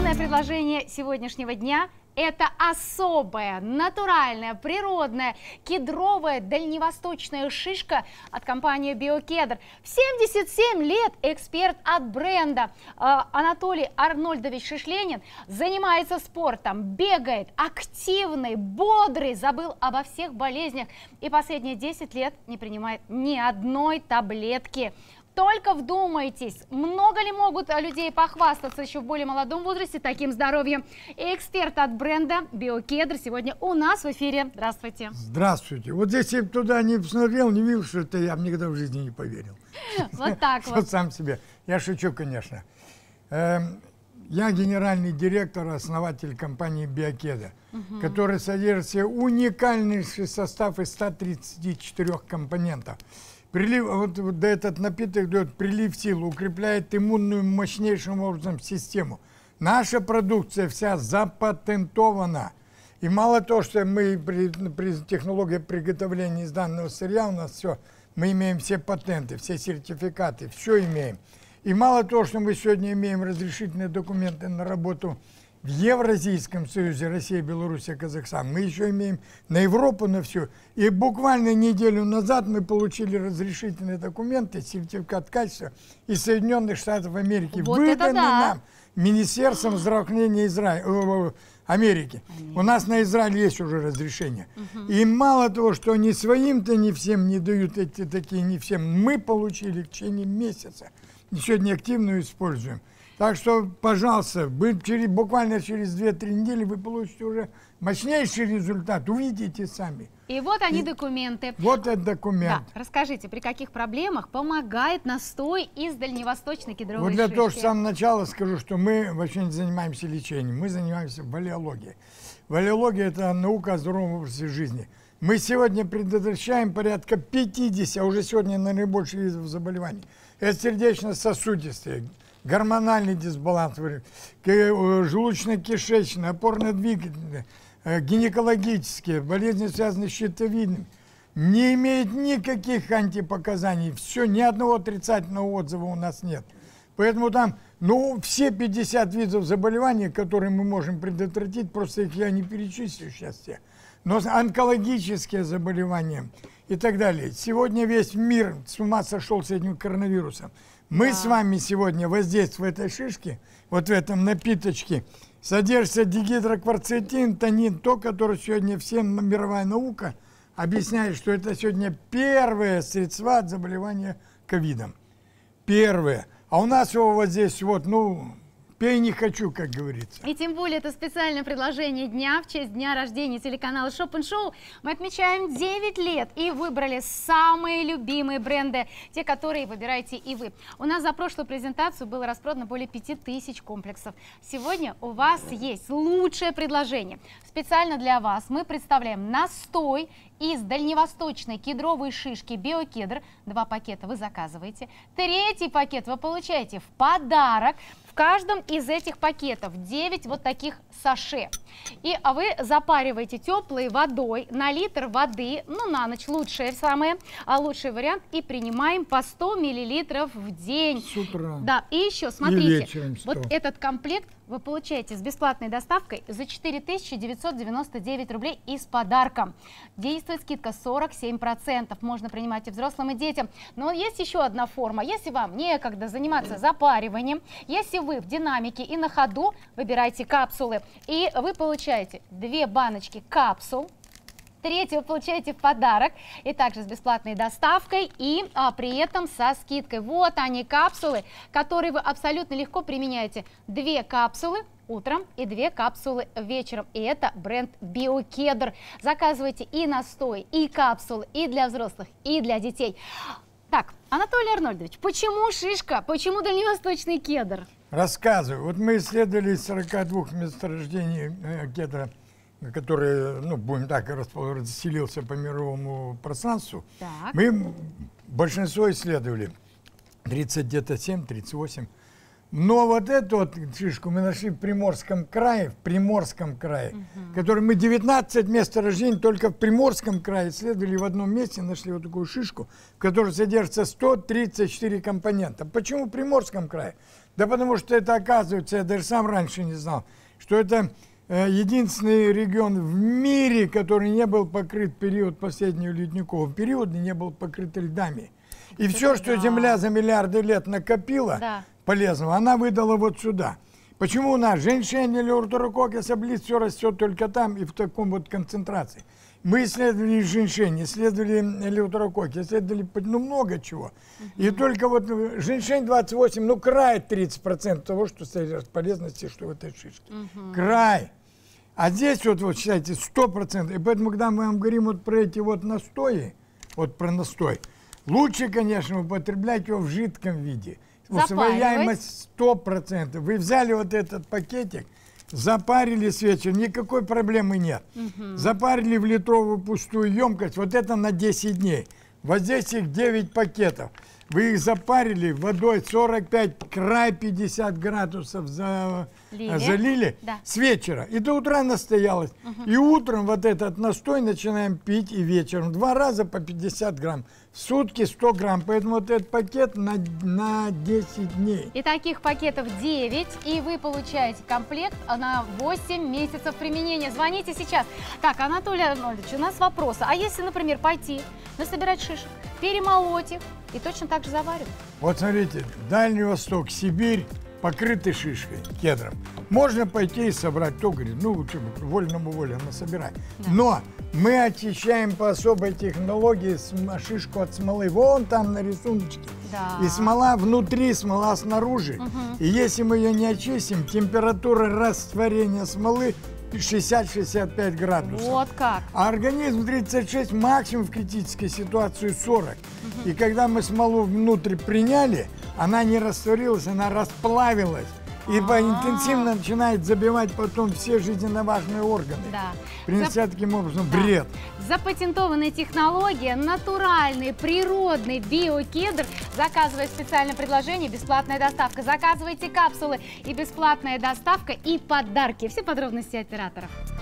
Главное предложение сегодняшнего дня – это особая, натуральная, природная, кедровая дальневосточная шишка от компании Биокедр. В 77 лет эксперт от бренда Анатолий Арнольдович Шишленин занимается спортом, бегает, активный, бодрый, забыл обо всех болезнях и последние 10 лет не принимает ни одной таблетки. Только вдумайтесь, много ли могут людей похвастаться еще в более молодом возрасте таким здоровьем? И эксперт от бренда Биокедр сегодня у нас в эфире. Здравствуйте. Здравствуйте. Вот если бы туда не посмотрел, не видел, что это я бы никогда в жизни не поверил. Вот так вот. Сам себе. Я шучу, конечно. Я генеральный директор, основатель компании Биокедр, который содержит в себе уникальный состав из 134 компонентов. Прилив, вот этот напиток дает прилив сил, укрепляет иммунную мощнейшим образом систему. Наша продукция вся запатентована. И мало того, что мы при технологии приготовления из данного сырья, у нас все, мы имеем все патенты, все сертификаты, все имеем. И мало того, что мы сегодня имеем разрешительные документы на работу в Евразийском союзе, Россия, Белоруссия, Казахстан, мы еще имеем на Европу, на все. И буквально неделю назад мы получили разрешительные документы, сертификат качества из Соединенных Штатов Америки, вот выданный да. нам Министерством здравоохранения Америки. У нас на Израиль есть уже разрешение. И мало того, что они своим-то не всем не дают, эти такие не всем, мы получили в течение месяца. И сегодня активно используем. Так что, пожалуйста, буквально через 2-3 недели вы получите уже мощнейший результат, увидите сами. И вот они документы. Вот этот документ. Да, расскажите, при каких проблемах помогает настой из дальневосточной кедровой Вот для шишки? того, что с самого начала скажу, что мы вообще не занимаемся лечением, мы занимаемся валеологией. Валеология – это наука о здоровом образе жизни. Мы сегодня предотвращаем порядка 50, а уже сегодня, наверное, больше видов заболеваний. Это сердечно-сосудистые, гормональный дисбаланс, желудочно-кишечный, опорно-двигательный, гинекологические, болезни, связанные с щитовидным, не имеет никаких антипоказаний. Все, ни одного отрицательного отзыва у нас нет. Поэтому там, все 50 видов заболеваний, которые мы можем предотвратить, просто их я не перечислю сейчас все. Но онкологические заболевания и так далее. Сегодня весь мир с ума сошел с этим коронавирусом. Мы с вами сегодня воздействуем в этой шишке, вот в этом напиточке, содержится дигидрокварцетин, тонин, то, которое сегодня всем мировая наука объясняет, что это сегодня первое средство от заболевания ковидом. Первое. А у нас его вот здесь вот, пей не хочу, как говорится. И тем более это специальное предложение дня в честь дня рождения телеканала Shop & Show. Мы отмечаем 9 лет и выбрали самые любимые бренды, те, которые выбираете и вы. У нас за прошлую презентацию было распродано более 5000 комплексов. Сегодня у вас есть лучшее предложение. Специально для вас мы представляем настой из дальневосточной кедровой шишки Биокедр. 2 пакета вы заказываете. 3-й пакет вы получаете в подарок. В каждом из этих пакетов 9 вот таких саше. И вы запариваете теплой водой на литр воды, на ночь лучший лучший вариант, и принимаем по 100 мл в день. С утра. Да, и еще, смотрите, вечером 100. вот этот комплект вы получаете с бесплатной доставкой за 4999 рублей и с подарком. Действует скидка 47%. Можно принимать и взрослым, и детям. Но есть еще одна форма. Если вам некогда заниматься запариванием, если вы в динамике и на ходу, выбирайте капсулы. И вы получаете 2 баночки капсул. 3-ю вы получаете в подарок, и также с бесплатной доставкой, и при этом со скидкой. Вот они, капсулы, которые вы абсолютно легко применяете. 2 капсулы утром и 2 капсулы вечером. И это бренд Биокедр. Заказывайте и настой, и капсулы, и для взрослых, и для детей. Так, Анатолий Арнольдович, почему шишка, почему дальневосточный кедр? Рассказываю. Вот мы исследовали 42 месторождений кедра, который, будем так, расселился по мировому пространству. Так. Мы большинство исследовали, 37, 38. Но вот эту вот шишку мы нашли в Приморском крае, который мы 19 месторождений только в Приморском крае исследовали, в одном месте нашли вот такую шишку, в которой содержится 134 компонента. Почему в Приморском крае? Да потому что это, оказывается, я даже сам раньше не знал, что это единственный регион в мире, который не был покрыт в период последнего ледникового периода, не был покрыт льдами. И все, что Земля за миллиарды лет накопила, полезного, она выдала вот сюда. Почему у нас женьшень или ортурококкус облиц все растет только там и в таком вот концентрации? Мы исследовали женьшень, исследовали элеутерококки, исследовали много чего. И только вот женьшень 28, ну край 30% того, что содержит полезности, что в этой шишке. Край. А здесь вот считайте, 100%. И поэтому, когда мы вам говорим вот про эти вот настои, вот про настой, лучше, конечно, употреблять его в жидком виде. Усвояемость 100%. Вы взяли вот этот пакетик, запарили с вечера, никакой проблемы нет. Запарили в литровую пустую емкость, вот это на 10 дней. Вот здесь их 9 пакетов. Вы их запарили водой 45, край 50 градусов залили с вечера. И до утра настоялось. И утром вот этот настой начинаем пить, и вечером. 2 раза по 50 грамм. В сутки 100 грамм. Поэтому вот этот пакет на 10 дней. И таких пакетов 9. И вы получаете комплект на 8 месяцев применения. Звоните сейчас. Так, Анатолий Арнольдович, у нас вопросы. А если, например, пойти насобирать шишек, перемолоть их и точно так же заваривать? Вот смотрите, Дальний Восток, Сибирь покрыты шишкой, кедром. Можно пойти и собрать. Кто говорит, ну лучше вольному воле насобирать. Но мы очищаем по особой технологии шишку от смолы. Вон там на рисуночке. И смола внутри, смола снаружи. И если мы ее не очистим, температура растворения смолы 60-65 градусов. Вот как. А организм 36, максимум в критической ситуации 40. И когда мы смолу внутрь приняли, она не растворилась, она расплавилась. И интенсивно начинает забивать потом все жизненно важные органы. Принося таким образом вред. Запатентованная технология, натуральный, природный биокедр. Заказывая специальное предложение, бесплатная доставка. Заказывайте капсулы и бесплатная доставка, и подарки. Все подробности операторов.